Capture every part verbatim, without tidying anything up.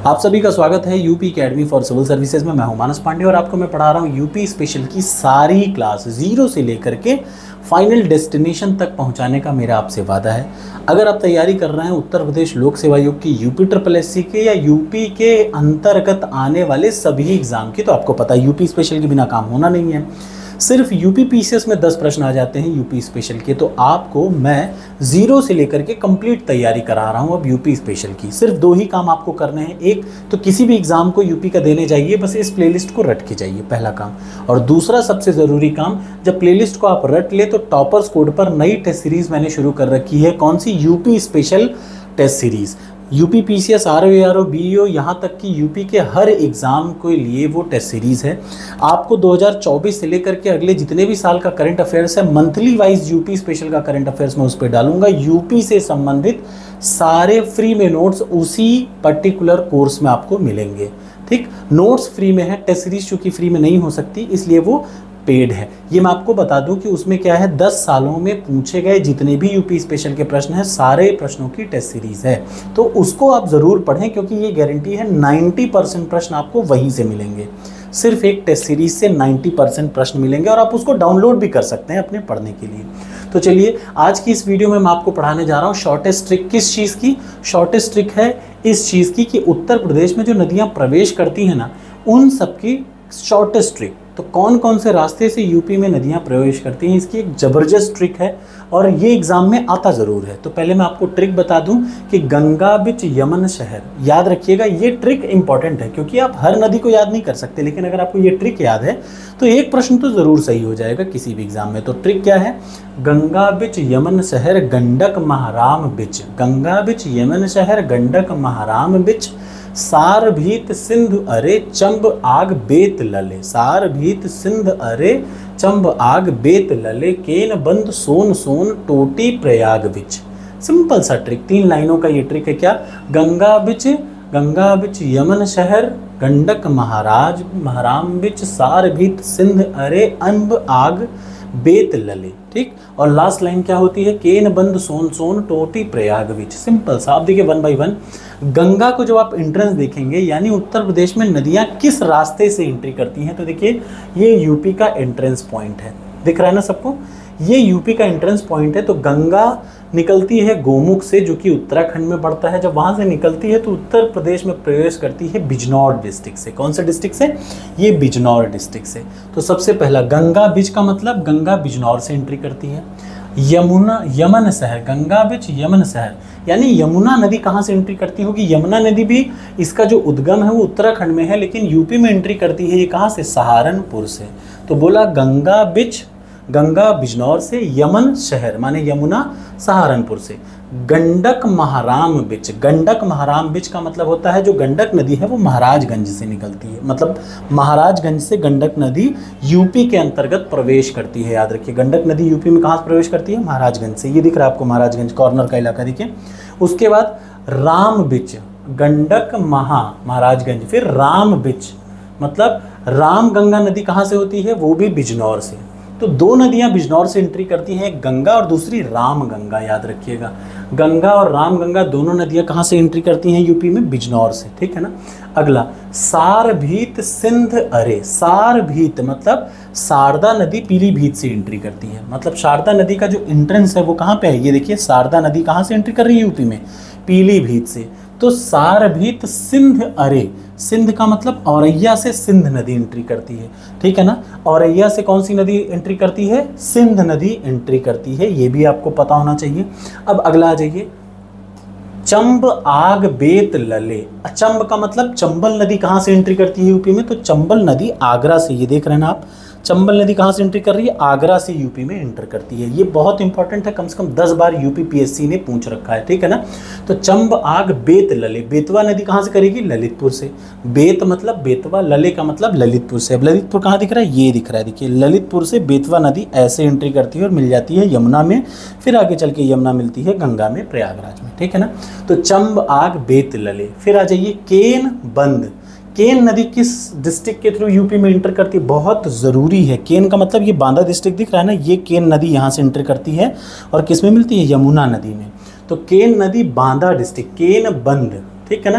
आप सभी का स्वागत है UP academy for civil services में। मैं हूं मानस पांडे और आपको मैं पढ़ा रहा हूं यूपी स्पेशल की सारी क्लास जीरो से लेकर के फाइनल डेस्टिनेशन तक पहुंचाने का मेरा आपसे वादा है। अगर आप तैयारी कर रहे हैं उत्तर प्रदेश लोक सेवा आयोग की यूपी ट्रिपल एस सी के या यूपी के अंतर्गत आने वाले सभी एग्जाम की, तो आपको पता है यूपी स्पेशल के बिना काम होना नहीं है। सिर्फ यूपी पीसीएस में दस प्रश्न आ जाते हैं यूपी स्पेशल के, तो आपको मैं जीरो से लेकर के कंप्लीट तैयारी करा रहा हूं अब यूपी स्पेशल की। सिर्फ दो ही काम आपको करने हैं। एक तो किसी भी एग्जाम को यूपी का देने जाइए, बस इस प्लेलिस्ट को रट के जाइए, पहला काम। और दूसरा सबसे ज़रूरी काम, जब प्लेलिस्ट को आप रट ले तो टॉपर्स कोड पर नई टेस्ट सीरीज मैंने शुरू कर रखी है। कौन सी? UP special test series. UP PCS, RO, ARO, BEO, यहाँ तक कि यूपी के हर एग्ज़ाम के लिए वो टेस्ट सीरीज़ है। आपको दो हज़ार चौबीस से लेकर के अगले जितने भी साल का करंट अफेयर्स है, मंथली वाइज यूपी स्पेशल का करंट अफेयर्स मैं उस पर डालूंगा। यूपी से संबंधित सारे फ्री में नोट्स उसी पर्टिकुलर कोर्स में आपको मिलेंगे। ठीक, नोट्स फ्री में है, टेस्ट सीरीज चूँकि फ्री में नहीं हो सकती इसलिए वो पेड है। ये मैं आपको बता दूं कि उसमें क्या है, दस सालों में पूछे गए जितने भी यूपी स्पेशल के प्रश्न हैं, सारे प्रश्नों की टेस्ट सीरीज है, तो उसको आप ज़रूर पढ़ें क्योंकि ये गारंटी है नब्बे परसेंट प्रश्न आपको वहीं से मिलेंगे। सिर्फ एक टेस्ट सीरीज से नब्बे परसेंट प्रश्न मिलेंगे और आप उसको डाउनलोड भी कर सकते हैं अपने पढ़ने के लिए। तो चलिए आज की इस वीडियो में मैं आपको पढ़ाने जा रहा हूँ शॉर्टेस्ट ट्रिक। किस चीज़ की शॉर्टेस्ट ट्रिक है? इस चीज़ की कि उत्तर प्रदेश में जो नदियाँ प्रवेश करती हैं ना, उन सबकी शॉर्टेस्ट ट्रिक। तो कौन कौन से रास्ते से यूपी में नदियां प्रवेश करती हैं, इसकी एक ज़बरदस्त ट्रिक है और ये एग्ज़ाम में आता ज़रूर है। तो पहले मैं आपको ट्रिक बता दूं कि गंगा बिच यमन शहर, याद रखिएगा ये ट्रिक इंपॉर्टेंट है क्योंकि आप हर नदी को याद नहीं कर सकते, लेकिन अगर आपको ये ट्रिक याद है तो एक प्रश्न तो ज़रूर सही हो जाएगा किसी भी एग्ज़ाम में। तो ट्रिक क्या है? गंगा बिच यमन शहर गंडक महाराम बिच, गंगा बिच यमन शहर गंडक महाराम बिच, सार भीत सिंधु अरे चंब आग बेत लले, सार भीत सिंध अरे चंब आग बेत लले, केन बंद सोन सोन टोटी प्रयाग बिच। सिंपल सा ट्रिक, तीन लाइनों का ये ट्रिक है। क्या? गंगा बिच, गंगा बिच यमन शहर गंडक महाराज महाराम बिच, सार भीत सिंध अरे अंब आग बेत लले। ठीक, और लास्ट लाइन क्या होती है? केन बंद सोन सोन टोटी प्रयाग बिच। सिंपल सा। आप देखिए वन बाय वन, गंगा को जब आप एंट्रेंस देखेंगे यानी उत्तर प्रदेश में नदियां किस रास्ते से एंट्री करती हैं, तो देखिए ये यूपी का एंट्रेंस पॉइंट है, दिख रहा है ना सबको? ये यूपी का एंट्रेंस पॉइंट है। तो गंगा निकलती है गोमुख से जो कि उत्तराखंड में पड़ता है। जब वहाँ से निकलती है तो उत्तर प्रदेश में प्रवेश करती है बिजनौर डिस्ट्रिक्ट से। कौन से डिस्ट्रिक्ट से? ये बिजनौर डिस्ट्रिक्ट से। तो सबसे पहला गंगा बिज का मतलब गंगा बिजनौर से एंट्री करती है। यमुना यमन शहर, गंगा बिच यमन शहर यानी यमुना नदी कहाँ से एंट्री करती होगी? यमुना नदी भी इसका जो उद्गम है वो उत्तराखंड में है, लेकिन यूपी में एंट्री करती है ये कहाँ से? सहारनपुर से। तो बोला गंगा बिच, गंगा बिजनौर से, यमन शहर माने यमुना सहारनपुर से। गंडक महाराम बिच, गंडक महाराम बिच का मतलब होता है जो गंडक नदी है वो महाराजगंज से निकलती है, मतलब महाराजगंज से गंडक नदी यूपी के अंतर्गत प्रवेश करती है। याद रखिए गंडक नदी यूपी में कहाँ से प्रवेश करती है? महाराजगंज से। ये दिख रहा है आपको महाराजगंज कॉर्नर का इलाका, देखिए। उसके बाद राम बिच, गंडक महा महाराजगंज, फिर राम बिच मतलब राम गंगा नदी कहाँ से होती है? वो भी बिजनौर से। तो दो नदियां बिजनौर से एंट्री करती हैं, एक गंगा और दूसरी राम गंगा। याद रखिएगा गंगा और राम गंगा दोनों नदियां कहाँ से एंट्री करती हैं यूपी में? बिजनौर से। ठीक है ना। अगला सार भीत सिंध अरे, सार भीत मतलब शारदा नदी पीलीभीत से एंट्री करती है, मतलब शारदा नदी का जो एंट्रेंस है वो कहाँ पे है? ये देखिए शारदा नदी कहाँ से एंट्री कर रही है यूपी में? पीलीभीत से। तो सार भीत सिंध अरे, सिंध का मतलब औरैया से सिंध नदी एंट्री करती है। ठीक है ना। औरैया से कौन सी नदी एंट्री करती है? सिंध नदी एंट्री करती है, ये भी आपको पता होना चाहिए। अब अगला आ जाइए, चंब आग बेत लले। चंब का मतलब चंबल नदी कहाँ से एंट्री करती है यूपी में? तो चंबल नदी आगरा से, ये देख रहे हैं ना आप, चंबल नदी कहाँ से एंट्री कर रही है? आगरा से यूपी में एंटर करती है। ये बहुत इंपॉर्टेंट है, कम से कम दस बार यूपी पीएससी ने पूछ रखा है। ठीक है ना। तो चंब आग बेत लले, बेतवा नदी कहाँ से करेगी? ललितपुर से। बेत मतलब बेतवा, लले का मतलब ललितपुर से। अब ललितपुर कहाँ दिख रहा है? ये दिख रहा है, देखिए ललितपुर से बेतवा नदी ऐसे एंट्री करती है और मिल जाती है यमुना में, फिर आगे चल के यमुना मिलती है गंगा में, प्रयागराज में। ठीक है ना। तो चंब आग बेत लले। फिर आ जाइए केन बंद, केन नदी किस डिस्ट्रिक्ट के थ्रू यूपी में इंटर करती है? बहुत ज़रूरी है। केन का मतलब ये बांदा डिस्ट्रिक्ट दिख रहा है ना, ये केन नदी यहाँ से इंटर करती है और किस में मिलती है? यमुना नदी में। तो केन नदी बांदा डिस्ट्रिक्ट, केन बंद, ठीक है ना,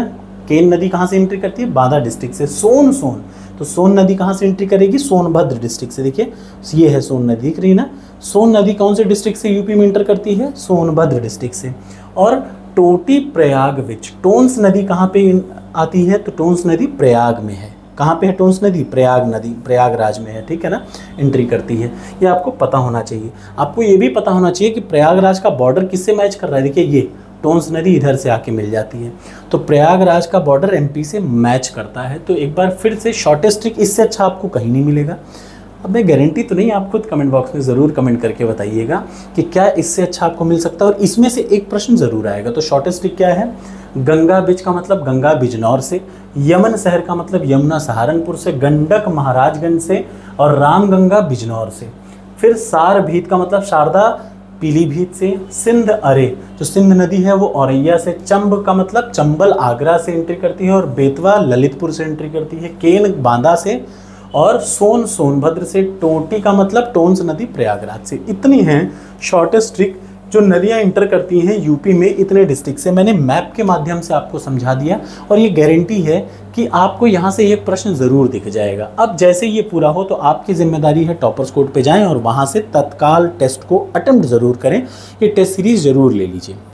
केन नदी कहाँ से एंट्री करती है? बांदा डिस्ट्रिक्ट से। सोन सोन तो सोन नदी कहाँ से एंट्री करेगी? सोनभद्र डिस्ट्रिक्ट से। देखिए ये है सोन नदी, दिख रही है ना। सोन नदी कौन से डिस्ट्रिक्ट से यूपी में एंटर करती है? सोनभद्र डिस्ट्रिक्ट से। और टोटी प्रयाग विच टोंस नदी कहाँ पे आती है? तो टोंस नदी प्रयाग में है। कहाँ पे है टोंस नदी? प्रयाग नदी, प्रयागराज में है, ठीक है ना, एंट्री करती है। ये आपको पता होना चाहिए। आपको ये भी पता होना चाहिए कि प्रयागराज का बॉर्डर किससे मैच कर रहा है। देखिए ये टोंस नदी इधर से आके मिल जाती है, तो प्रयागराज का बॉर्डर एमपी से मैच करता है। तो एक बार फिर से शॉर्टेस्ट ट्रिक, इससे अच्छा आपको कहीं नहीं मिलेगा। अब मैं गारंटी तो नहीं, आप खुद कमेंट बॉक्स में ज़रूर कमेंट करके बताइएगा कि क्या इससे अच्छा आपको मिल सकता है, और इसमें से एक प्रश्न ज़रूर आएगा। तो शॉर्टेस्ट ट्रिक क्या है? गंगा बिज का मतलब गंगा बिजनौर से, यमन शहर का मतलब यमुना सहारनपुर से, गंडक महाराजगंज से, और रामगंगा बिजनौर से। फिर सार भीत का मतलब शारदा पीलीभीत से, सिंध अरे जो सिंध नदी है वो औरैया से, चंब का मतलब चंबल आगरा से एंट्री करती है, और बेतवा ललितपुर से एंट्री करती है, केन बांदा से, और सोन सोनभद्र से, टोटी का मतलब टोंस नदी प्रयागराज से। इतनी हैं शॉर्टेस्ट ट्रिक जो नदियां इंटर करती हैं यूपी में इतने डिस्ट्रिक्ट से। मैंने मैप के माध्यम से आपको समझा दिया, और ये गारंटी है कि आपको यहाँ से एक प्रश्न ज़रूर दिख जाएगा। अब जैसे ये पूरा हो तो आपकी जिम्मेदारी है टॉपर्स कोड पे जाएं और वहाँ से तत्काल टेस्ट को अटेम्प्ट ज़रूर करें। ये टेस्ट सीरीज़ ज़रूर ले लीजिए।